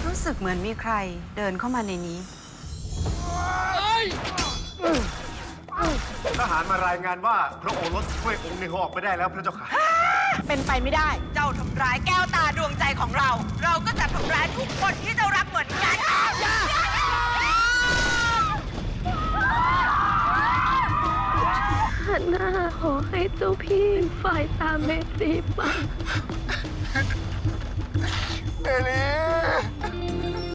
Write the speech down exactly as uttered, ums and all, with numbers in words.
รู้สึกเหมือนมีใครเดินเข้ามาในนี้ทหารมารายงานว่าพระโอรสช่วยองค์ในหอกไปได้แล้วพระเจ้าค่ะเป็นไปไม่ได้เจ้าทำร้ายแก้วตาดวงใจของเรา เราก็จะทำร้ายทุกคนที่เจ้ารักเหมือนกันหันหน้าขอให้เจ้าพี่ฝ่ายตามเมตรีบ้างเอลี